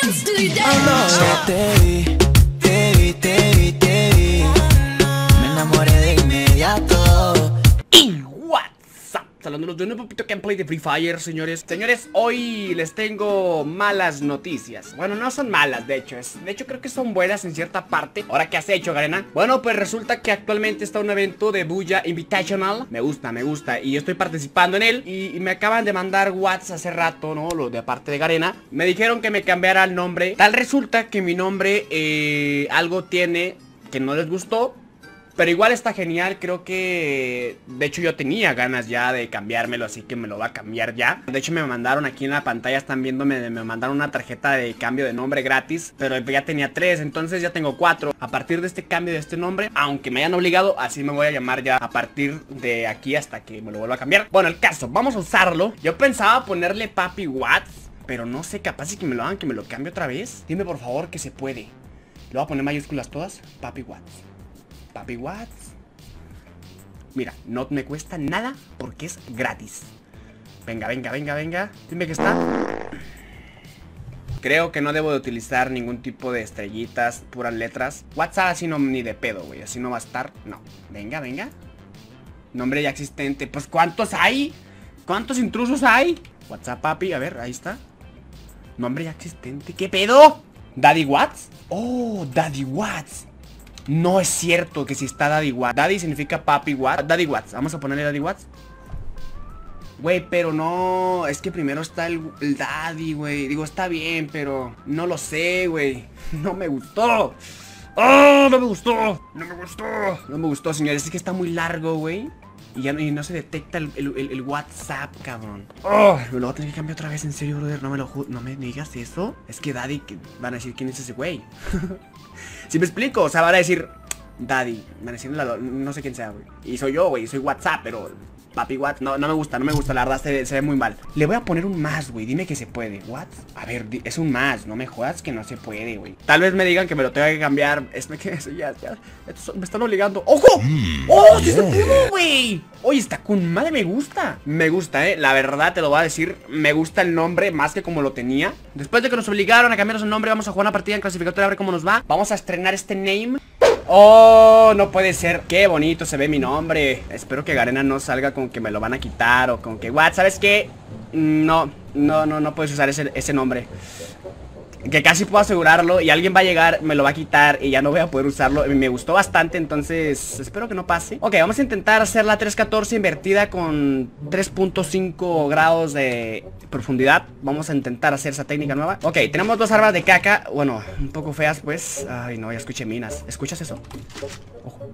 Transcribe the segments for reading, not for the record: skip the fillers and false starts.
Me enamoré de inmediato. Saludándolos de un poquito gameplay de Free Fire, señores. Señores, hoy les tengo malas noticias. Bueno, no son malas, de hecho creo que son buenas en cierta parte. ¿Ahora qué has hecho, Garena? Bueno, pues resulta que actualmente está un evento de Booyah Invitational. Me gusta, y yo estoy participando en él. Y me acaban de mandar WhatsApp hace rato, ¿no? Lo de parte de Garena. Me dijeron que me cambiara el nombre. Tal resulta que mi nombre algo tiene que no les gustó. Pero igual está genial, creo que... De hecho yo tenía ganas ya de cambiármelo, así que me lo va a cambiar ya. De hecho me mandaron aquí en la pantalla, están viéndome, me mandaron una tarjeta de cambio de nombre gratis. Pero ya tenía 3, entonces ya tengo 4. A partir de este cambio de este nombre, aunque me hayan obligado, así me voy a llamar ya a partir de aquí hasta que me lo vuelva a cambiar. Bueno, el caso, vamos a usarlo. Yo pensaba ponerle Papi Watts, pero no sé, capaz de que me lo hagan, que me lo cambie otra vez. Dime por favor que se puede. Le voy a poner mayúsculas todas, Papi Watts. Papi Watts. Mira, no me cuesta nada porque es gratis. Venga. Dime que está. Creo que no debo de utilizar ningún tipo de estrellitas, puras letras. WhatsApp así no, ni de pedo, güey. Así no va a estar. No. Venga. Nombre ya existente. Pues ¿cuántos hay? ¿Cuántos intrusos hay? WhatsApp, papi. A ver, ahí está. Nombre ya existente. ¿Qué pedo? ¿Daddy Watts? Oh, Daddy Watts. No es cierto que si está Daddy Watts. Daddy significa Papi Watts. Daddy Watts, vamos a ponerle Daddy Watts. Güey, pero no. Es que primero está el Daddy, güey. Digo, está bien, pero no lo sé, güey. No me gustó. ¡Oh! No me gustó, señores. Es que está muy largo, güey. Y ya no se detecta el WhatsApp, cabrón. ¡Oh! Me lo voy a tener que cambiar otra vez, en serio, brother. No me digas eso. Es que Daddy, que van a decir quién es ese güey. Si me explico, o sea, van a decir Daddy, van a decir no sé quién sea, güey. Y soy yo, güey, soy WhatsApp, pero Papi Watts, no me gusta, la verdad se ve muy mal. Le voy a poner un más, güey, dime que se puede. ¿What? A ver, es un más, no me jodas que no se puede, güey. Tal vez me digan que me lo tenga que cambiar. Me están obligando. ¡Ojo! ¡Oh, sí se pudo, güey! Oye, está con madre, me gusta. Me gusta, la verdad te lo voy a decir. Me gusta el nombre más que como lo tenía. Después de que nos obligaron a cambiarnos el nombre, vamos a jugar una partida en clasificatoria a ver cómo nos va. Vamos a estrenar este name. Oh, no puede ser. Qué bonito se ve mi nombre. Espero que Garena no salga con que me lo van a quitar o con que what, ¿sabes qué? No puedes usar ese nombre. Que casi puedo asegurarlo y alguien va a llegar, me lo va a quitar y ya no voy a poder usarlo. Me gustó bastante, entonces espero que no pase. Ok, vamos a intentar hacer la 314 invertida con 3.5 grados de profundidad. Vamos a intentar hacer esa técnica nueva. Ok, tenemos 2 armas de caca. Bueno, un poco feas pues. Ay no, ya escuché minas. ¿Escuchas eso? Ojo.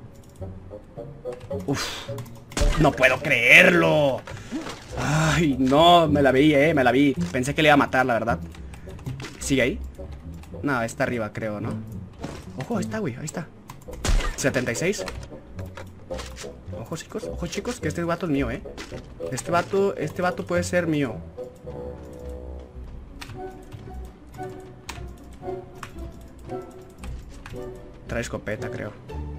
Uf. No puedo creerlo. Ay no, me la vi. Pensé que le iba a matar, la verdad. ¿Sigue ahí? No, está arriba, creo, ¿no? Ojo, ahí está, güey, ahí está. 76. Ojo, chicos, que este vato es mío, Este vato puede ser mío. Trae escopeta, creo.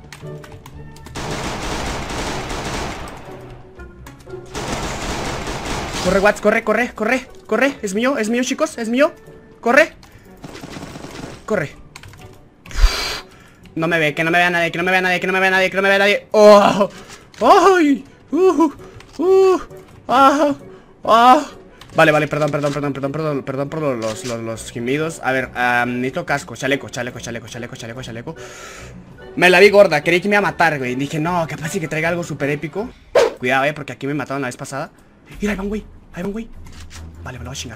Corre, Watts, corre. Es mío, chicos, es mío. Corre. No me ve, que no me vea nadie, ¡Oh! ¡Ay! Vale, perdón por los gemidos. A ver, necesito casco, chaleco. Me la vi gorda, creí que me iba a matar, güey. Dije, no, capaz sí que traiga algo súper épico. Cuidado, porque aquí me mataron la vez pasada. Mira, ahí va un güey. Vale, me lo voy a chingar.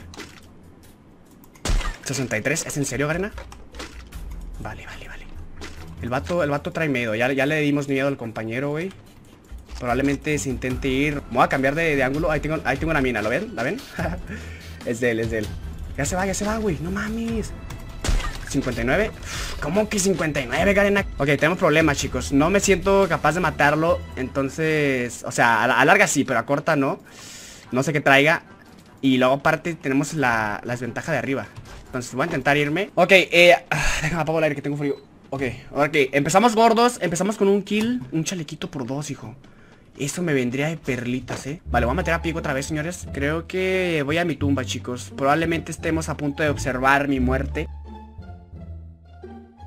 63, ¿es en serio, Garena? Vale. El vato trae miedo. Ya le dimos miedo al compañero, güey. Probablemente se intente ir. Me voy a cambiar de ángulo. Ahí tengo una mina, ¿lo ven? ¿La ven? Es de él. Ya se va, güey. No mames. 59. ¿Cómo que 59, Garena? Ok, tenemos problemas, chicos. No me siento capaz de matarlo. Entonces, o sea, a larga sí, pero a corta no. No sé qué traiga. Y luego aparte tenemos la desventaja de arriba. Entonces voy a intentar irme. Ok, déjame apagar el aire que tengo frío. Ok, empezamos gordos. Empezamos con un kill. Un chalequito por 2, hijo. Eso me vendría de perlitas, Vale, voy a meter a Pico otra vez, señores. Creo que voy a mi tumba, chicos. Probablemente estemos a punto de observar mi muerte.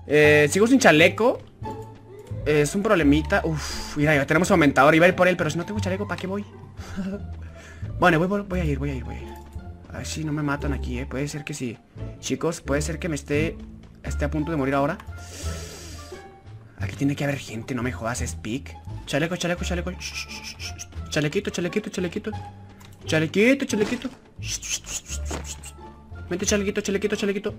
Sigo sin chaleco. Es un problemita. Uf, mira, ya tenemos aumentador. Iba a ir por él, pero si no tengo chaleco, ¿para qué voy? Bueno, voy a ir. A ver si no me matan aquí, puede ser que sí. Chicos, puede ser que me esté a punto de morir ahora. Aquí tiene que haber gente, no me jodas, es pick. Chaleco. Chalequito. Vente, chalequito.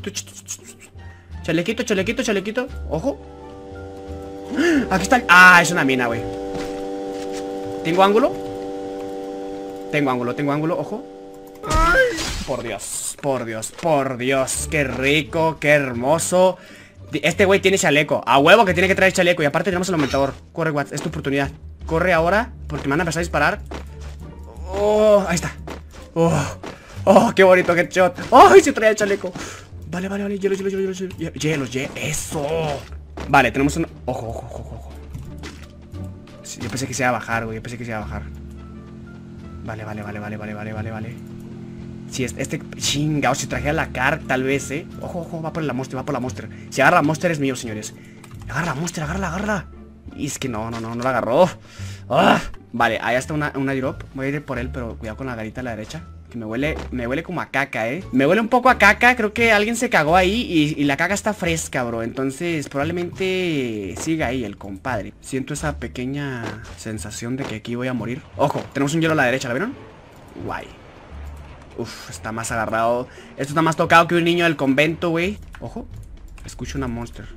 Chalequito. Ojo. Aquí está. Ah, es una mina, güey. ¿Tengo ángulo? Tengo ángulo, ojo. Por Dios. Qué rico, qué hermoso. Este güey tiene chaleco. A huevo que tiene que traer chaleco. Y aparte tenemos el aumentador. Corre, Watts, es tu oportunidad. Corre ahora, porque me van a empezar a disparar. Oh, ahí está. Oh, qué bonito headshot. Ay, se trae el chaleco. Vale, hielos, eso. Vale, tenemos un... Ojo. Sí, yo pensé que se iba a bajar, güey. Vale. Si este chingao, si trajera la car, tal vez, Ojo, va por la monster. Si agarra la monster es mío, señores. Agarra la monster, agárrala. Y es que no la agarró. Vale, ahí está una drop. Voy a ir por él, pero cuidado con la garita a la derecha. Que me huele como a caca, Me huele un poco a caca. Creo que alguien se cagó ahí y la caca está fresca, bro. Entonces probablemente siga ahí el compadre. Siento esa pequeña sensación de que aquí voy a morir. Ojo, tenemos un hielo a la derecha, ¿la vieron? Guay. Uf, está más agarrado. Esto está más tocado que un niño del convento, güey. Ojo, escucho una monster.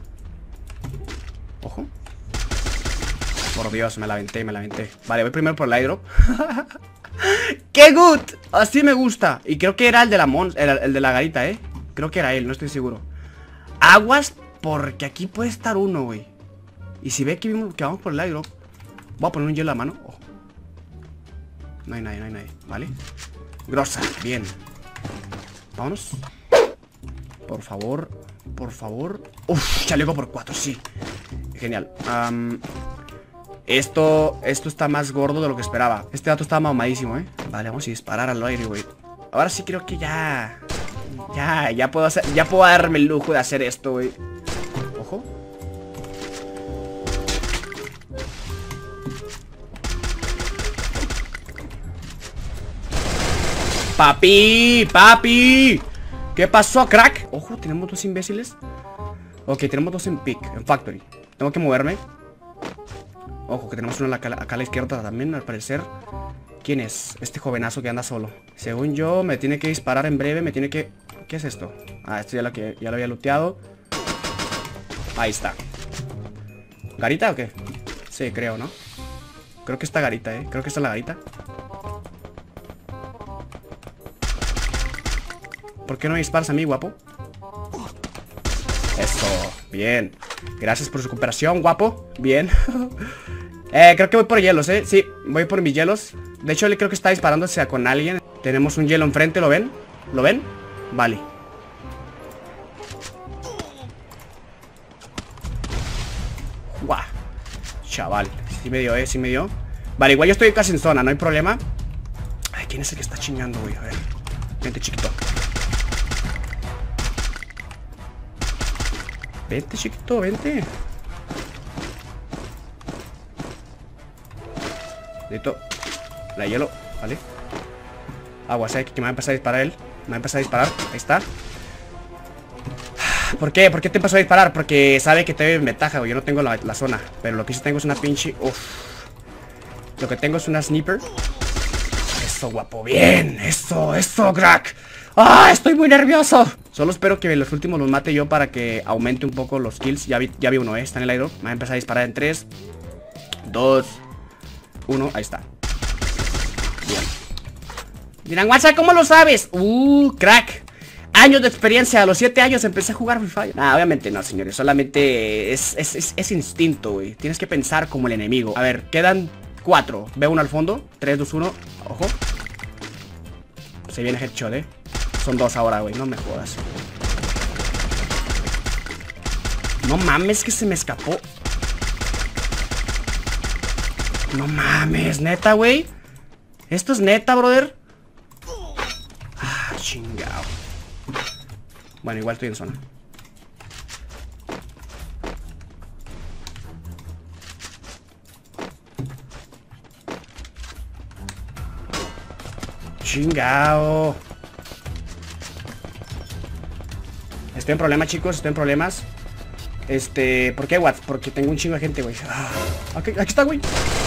Ojo. Por Dios, me la aventé. Vale, voy primero por el airdrop. ¡Qué good! Así me gusta. Y creo que era el de la garita, Creo que era él, no estoy seguro. Aguas, porque aquí puede estar uno, güey. Y si ve que vamos por el airdrop, voy a poner un hielo a la mano. Ojo. No hay nadie, ¿vale? Grosa, bien. Vámonos. Por favor. Uf, chaleco por 4, sí. Genial. Esto está más gordo de lo que esperaba. Este dato está mamadísimo, Vale, vamos a disparar al aire, güey. Ahora sí creo que ya puedo darme el lujo de hacer esto, güey. Ojo. Papi. ¿Qué pasó, crack? Ojo, tenemos dos imbéciles. Ok, tenemos dos en pick, en factory. Tengo que moverme. Ojo, que tenemos uno acá a la izquierda también, al parecer. ¿Quién es? Este jovenazo que anda solo. Según yo, me tiene que disparar en breve. ¿Qué es esto? Ah, esto ya lo había looteado. Ahí está. ¿Garita o qué? Sí, creo, ¿no? Creo que está garita, Creo que está la garita. ¿Por qué no me disparas a mí, guapo? Eso, bien. Gracias por su cooperación, guapo. Bien. Creo que voy por hielos, Sí, voy por mis hielos. De hecho, creo que está disparándose con alguien. Tenemos un hielo enfrente, ¿lo ven? ¿Lo ven? Vale. Guau. Chaval, sí me dio, Vale, igual yo estoy casi en zona, no hay problema. Ay, ¿quién es el que está chingando, güey? A ver. Vente, chiquito. Vente, chiquito, vente. Listo. La hielo, vale. Aguas, que me va a empezar a disparar él. Me va a empezar a disparar, ahí está. ¿Por qué? ¿Por qué te empezó a disparar? Porque sabe que te doy ventaja, güey. Yo no tengo la zona. Pero lo que sí tengo es una pinche... Uf. Lo que tengo es una sniper. Eso, guapo, bien. Eso, crack. ¡Ah! Estoy muy nervioso. Solo espero que los últimos los mate yo para que aumente un poco los kills. Ya vi uno, está en el aire. Me va a empezar a disparar en 3, 2, 1, ahí está. Bien. Dirán, WhatsApp, ¿cómo lo sabes? Crack. Años de experiencia, a los 7 años empecé a jugar Free Fire. Nah, obviamente no, señores, solamente es instinto, güey. Tienes que pensar como el enemigo. A ver, quedan 4. Veo uno al fondo, 3, 2, 1. Ojo. Se viene headshot, Son 2 ahora, güey, no me jodas. No mames, que se me escapó. No mames, neta, güey. ¿Esto es neta, brother? Ah, chingado. Bueno, igual estoy en zona. Chingao. Estoy en problemas, chicos, estoy en problemas. ¿Por qué, Watts? Porque tengo un chingo de gente, güey. Aquí está, güey.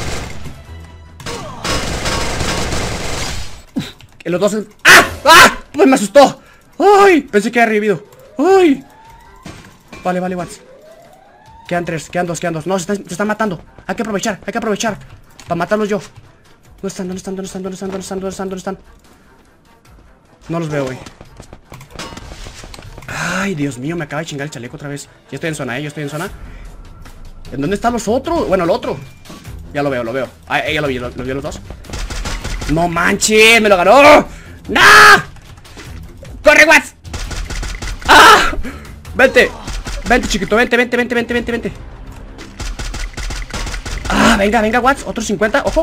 En los dos... ¡Ah! ¡Ah! Pues me asustó. ¡Ay! Pensé que había revivido. ¡Ay! Vale, Watts. Quedan dos. No, se están matando. Hay que aprovechar. Para matarlos yo. ¿Dónde están? No los veo, güey. Ay, Dios mío, me acaba de chingar el chaleco otra vez. Yo estoy en zona, ¿En dónde están los otros? Bueno, el otro. Ya lo veo. Ay, ya lo vi los dos. No manches, me lo ganó. ¡No! ¡Corre, Watts! ¡Ah! Vente, chiquito, vente. Ah, venga, Watts, otros 50, ojo.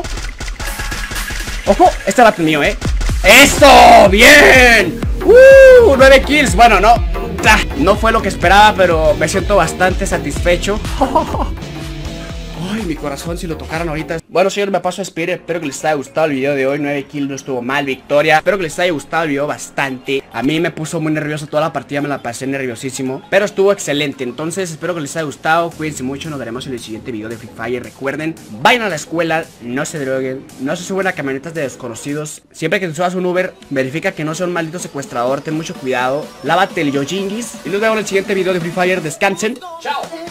Este va mío, ¡Eso! ¡Bien! 9 kills, bueno, no fue lo que esperaba, pero me siento bastante satisfecho. Ay, mi corazón, si lo tocaran ahorita. Bueno, señor, me paso a despedir. Espero que les haya gustado el video de hoy. 9 kills, no estuvo mal, victoria. Espero que les haya gustado el video bastante. A mí me puso muy nervioso toda la partida, me la pasé nerviosísimo, pero estuvo excelente. Entonces, espero que les haya gustado. Cuídense mucho, nos veremos en el siguiente video de Free Fire. Recuerden, vayan a la escuela, no se droguen, no se suben a camionetas de desconocidos. Siempre que te subas un Uber, verifica que no sea un maldito secuestrador. Ten mucho cuidado, lávate el yojingis. Y nos vemos en el siguiente video de Free Fire. Descansen. Chao.